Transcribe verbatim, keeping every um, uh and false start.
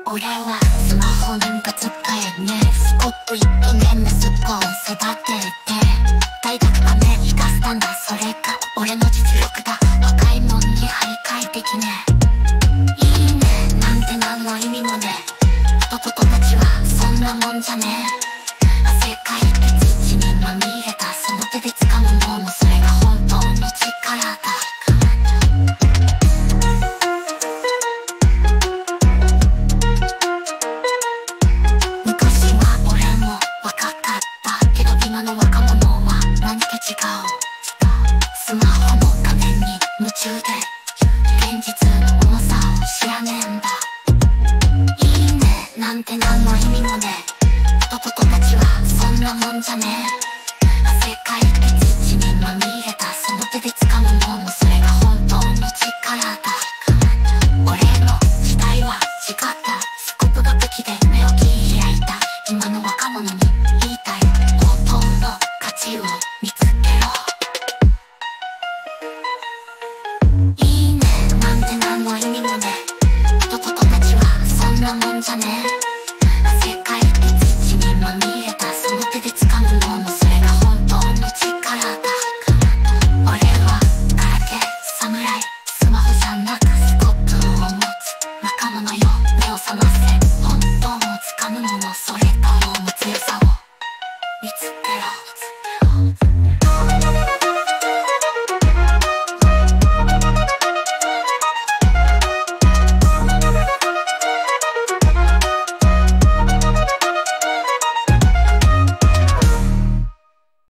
俺はスマホなんか使えねえ。スコップ一個ねん息子を育てて大学まで行かせたんだ。それが俺の実力だ。若いもんに張り替えてきね。いいねなんて何の意味もねえ。男たちはそんなもんじゃねえ。汗かいて土にまみれたその手で掴むもの、それが本当の力だ。スマホの画面に夢中で現実の重さを知らねえんだ。いいねなんて何の意味もねえ。男たちはそんなもんじゃねえ。汗かいて土にまみれたその手で掴むもの、